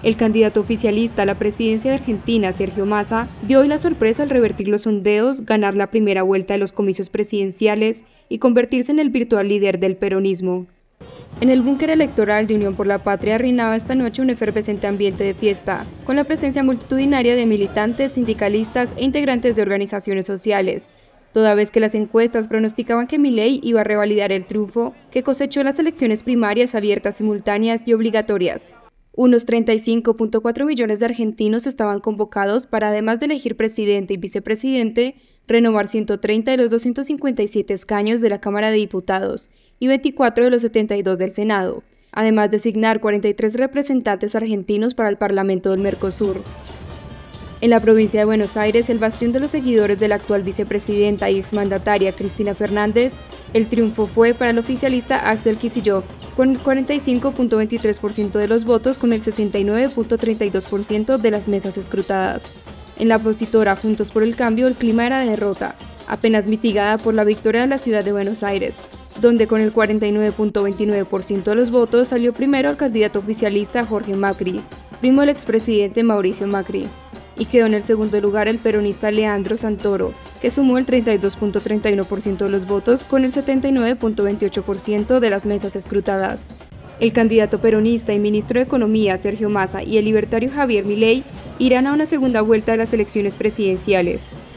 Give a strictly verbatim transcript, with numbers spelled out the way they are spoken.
El candidato oficialista a la presidencia de Argentina, Sergio Massa, dio hoy la sorpresa al revertir los sondeos, ganar la primera vuelta de los comicios presidenciales y convertirse en el virtual líder del peronismo. En el búnker electoral de Unión por la Patria reinaba esta noche un efervescente ambiente de fiesta, con la presencia multitudinaria de militantes, sindicalistas e integrantes de organizaciones sociales, toda vez que las encuestas pronosticaban que Milei iba a revalidar el triunfo que cosechó en las elecciones primarias abiertas, simultáneas y obligatorias. Unos treinta y cinco punto cuatro millones de argentinos estaban convocados para, además de elegir presidente y vicepresidente, renovar ciento treinta de los doscientos cincuenta y siete escaños de la Cámara de Diputados y veinticuatro de los setenta y dos del Senado, además de designar cuarenta y tres representantes argentinos para el Parlamento del Mercosur. En la provincia de Buenos Aires, el bastión de los seguidores de la actual vicepresidenta y exmandataria Cristina Fernández, el triunfo fue para el oficialista Axel Kicillof, con el cuarenta y cinco punto veintitrés por ciento de los votos con el sesenta y nueve punto treinta y dos por ciento de las mesas escrutadas. En la opositora Juntos por el Cambio, el clima era de derrota, apenas mitigada por la victoria de la ciudad de Buenos Aires, donde con el cuarenta y nueve punto veintinueve por ciento de los votos salió primero el candidato oficialista Jorge Macri, primo del expresidente Mauricio Macri, y quedó en el segundo lugar el peronista Leandro Santoro, que sumó el treinta y dos punto treinta y uno por ciento de los votos con el setenta y nueve punto veintiocho por ciento de las mesas escrutadas. El candidato peronista y ministro de Economía Sergio Massa y el libertario Javier Milei irán a una segunda vuelta de las elecciones presidenciales.